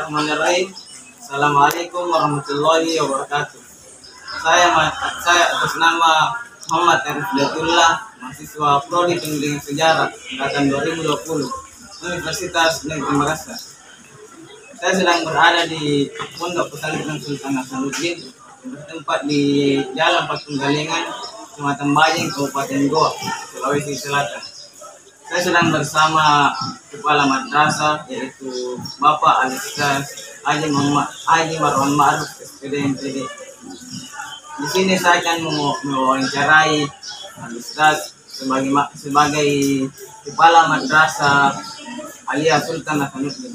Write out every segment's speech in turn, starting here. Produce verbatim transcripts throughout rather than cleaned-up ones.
Bismillahirrahmanirrahim. Assalamualaikum warahmatullahi wabarakatuh. Saya saya atas nama Muhammad Arifdatullah, mahasiswa Prodi Pendidikan Sejarah angkatan dua ribu dua puluh Universitas Negeri Makassar. Saya sedang berada di Pondok Pesantren Sultan Hasanuddin yang bertempat di Jalan Patung Galengan, Kecamatan Bajing, Kabupaten Goa, Sulawesi Selatan. Saya sedang bersama Kepala Madrasah, yaitu Bapak Al-Ustaz Haji Muhammad Haji Marwan Ma'ruf, S P D M P D. Di sini saya akan mewawancarai Al-Ustaz sebagai sebagai Kepala Madrasah Alia Sultan Hasanuddin.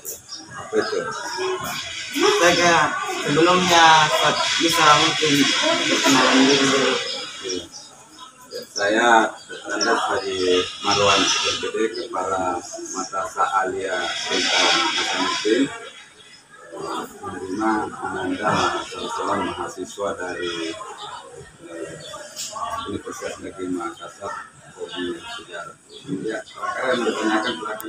Saya sebelumnya bisa mungkin perkenalan diri dulu. Saya Ustaz Haji Marwan S P D, Kepala Madrasah Alia Sultan Hasanuddin, menerima ananda calon mahasiswa dari Universitas Negeri Makassar, Prodi Sejarah. Ya, kalian bertanyakan belakang.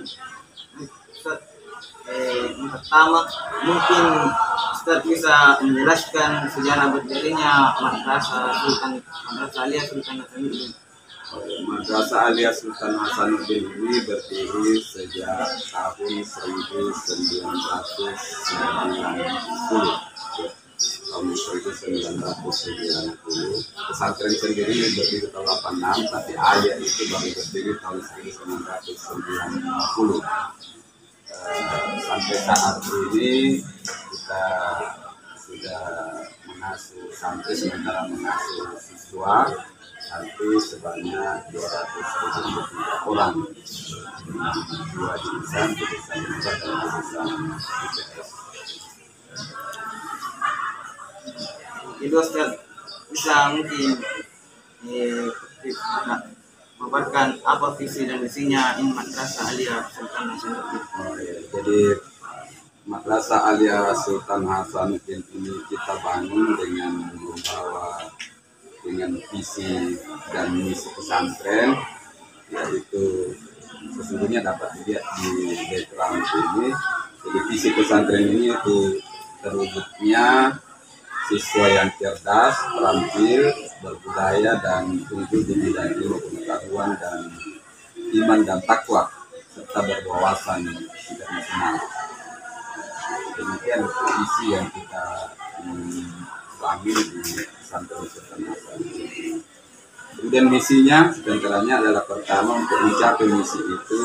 Eh, yang pertama, mungkin Ustaz bisa menjelaskan sejarah berdirinya Madrasah Sultan Madrasah Alia Sultan Hasanuddin. Madrasah Alia Sultan Hasanuddin ini berdiri sejak tahun seribu sembilan ratus sembilan puluh. Tahun seribu sembilan ratus sembilan puluh. Pesantren sendiri berdiri tahun delapan puluh enam, tapi Alia itu baru berdiri tahun seribu sembilan ratus sembilan puluh. Sampai saat ini kita sudah mengasuh santri, sementara mengasuh siswa santri sebanyak dua ratus tujuh puluh tiga orang, dua jurusan, jurusan Islam dan jurusan I P S. Jadi Ustaz bisa mungkin eh, memaparkan apa visi dan misinya ini Madrasah Alia Sultan Hasanuddin. Oh, ya. Jadi Madrasah Alia Sultan Hasanuddin ini kita bangun dengan membawa dengan visi dan misi pesantren, yaitu sesungguhnya dapat dilihat di background ini. Jadi visi pesantren ini itu terwujudnya siswa yang cerdas, terampil, berbudaya, dan unggul di bidang ilmu pengetahuan dan iman dan takwa serta berwawasan internasional. Demikian visi yang kita bangun di pesantren Sultan Hasanuddin. Kemudian misinya sebenarnya adalah pertama, untuk mencapai misi itu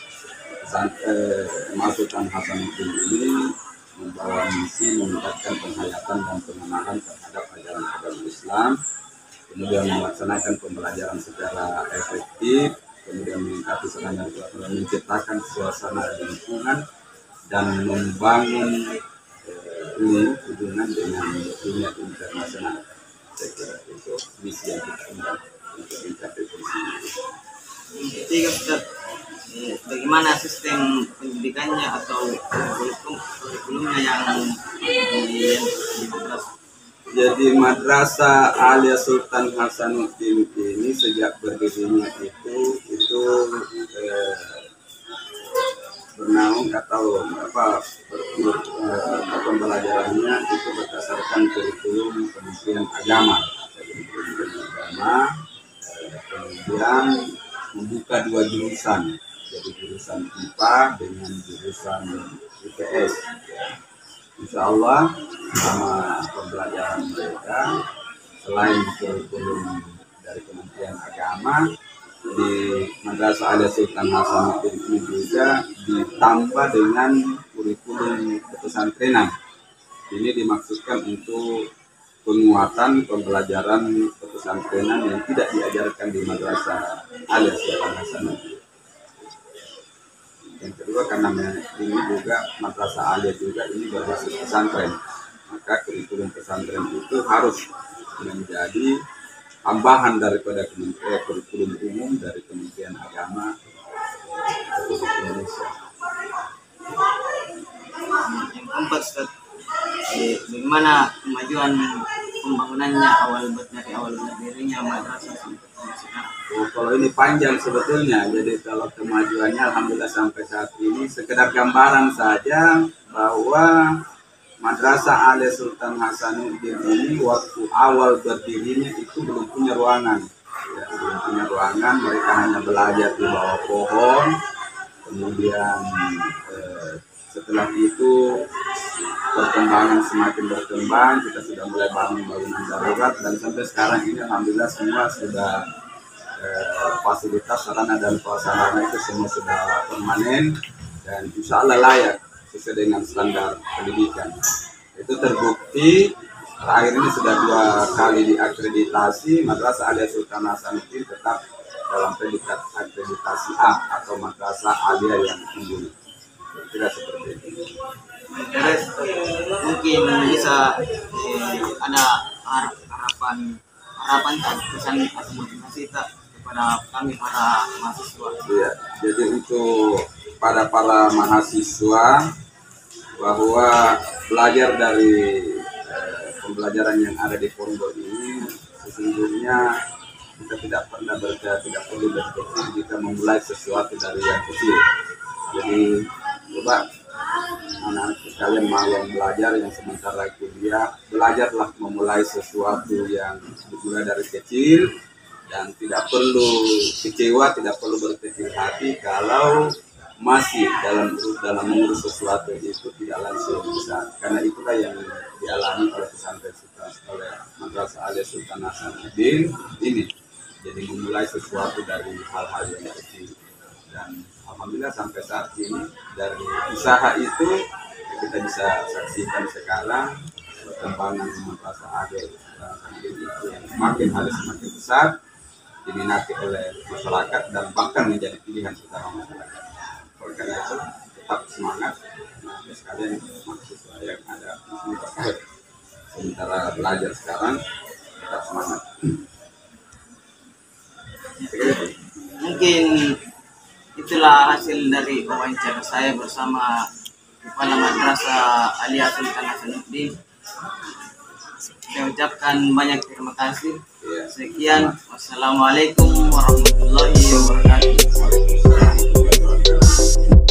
pesantren Sultan Hasanuddin ini membawa misi meningkatkan penghayatan dan pengenalan terhadap ajaran agama Islam, kemudian melaksanakan pembelajaran secara efektif, kemudian meningkatkan sarana menciptakan suasana lingkungan dan membangun eh, hubungan dengan dunia internasional. Saya kira itu misi yang kita undang untuk mencapai visi itu. Ketiga, Ustaz, eh, bagaimana sistem pendidikannya atau kurikulumnya yang di, di madrasah? Jadi Madrasah Alia Sultan Hasanuddin ini sejak berdirinya itu itu eh, bernaung atau apa ber, eh, pembelajarannya itu berdasarkan kurikulum Kementerian Agama. Kementerian Agama eh, kemudian membuka dua jurusan, jadi jurusan I P A dengan jurusan I P S. Insya Allah sama pembelajaran mereka, selain kurikulum dari Kementerian Agama, di Madrasah Alia Sultan Hasanuddin ini juga ditambah dengan kurikulum kepesantrenan. Ini dimaksudkan untuk penguatan pembelajaran kepesantrenan yang tidak diajarkan di Madrasah Alia Sultan Hasanuddin. Yang kedua, karena ini juga Madrasah Alia juga ini berbasis pesantren, maka kurikulum pesantren itu harus menjadi tambahan daripada Kementerian kurikulum umum dari Kementerian Agama Republik Indonesia. Yang keempat, Ustaz, eh, bagaimana kemajuan pembangunannya awal dari awal berdirinya Madrasah sampai sekarang? Oh, kalau ini panjang sebetulnya. Jadi kalau kemajuannya alhamdulillah sampai saat ini sekedar gambaran saja bahwa Madrasah Alia Sultan Hasanuddin ini waktu awal berdirinya itu belum punya ruangan. Ya, belum punya ruangan, mereka hanya belajar di bawah pohon. Kemudian eh, setelah itu perkembangan semakin berkembang, kita sudah mulai bangun bangunan darurat dan sampai sekarang ini alhamdulillah semua sudah eh, fasilitas sarana dan prasarana itu semua sudah permanen dan insya Allah layak sesuai dengan standar pendidikan. Itu terbukti terakhir ini sudah dua kali diakreditasi. Madrasah Alia Sultan Hasanuddin tetap dalam predikat akreditasi A atau Madrasah Alia yang unggul. Tidak seperti itu. Terus mungkin bisa eh, ada har- harapan harapan tak pesan atau motivasi tak kepada kami para mahasiswa. Ya, jadi untuk pada para mahasiswa bahwa belajar dari eh, pembelajaran yang ada di pondok ini sesungguhnya kita tidak pernah berkata tidak perlu berkecil jika memulai sesuatu dari yang kecil. Jadi coba anak sekalian mau yang belajar yang sementara kuliah, belajarlah memulai sesuatu yang dimulai dari kecil dan tidak perlu kecewa, tidak perlu berkecil hati kalau masih dalam dalam mengurus sesuatu itu tidak langsung bisa, karena itulah yang dialami oleh pesantren Sultan oleh Madrasah Alia Sultan Hasanuddin ini. Jadi memulai sesuatu dari hal-hal yang kecil dan alhamdulillah sampai saat ini dari usaha itu kita bisa saksikan sekarang perkembangan Madrasah Alia Sultan Hasanuddin itu yang semakin hari semakin besar, diminati oleh masyarakat dan bahkan menjadi pilihan utama masyarakat. Oleh karena itu tetap semangat, nah, sekalian mahasiswa yang ada di sini terkait sementara belajar sekarang tetap semangat. Mungkin itulah hasil dari wawancara saya bersama Kepala Madrasah Alia Sultan Hasanuddin. Saya ucapkan banyak terima kasih. Sekian, wassalamualaikum warahmatullahi wabarakatuh.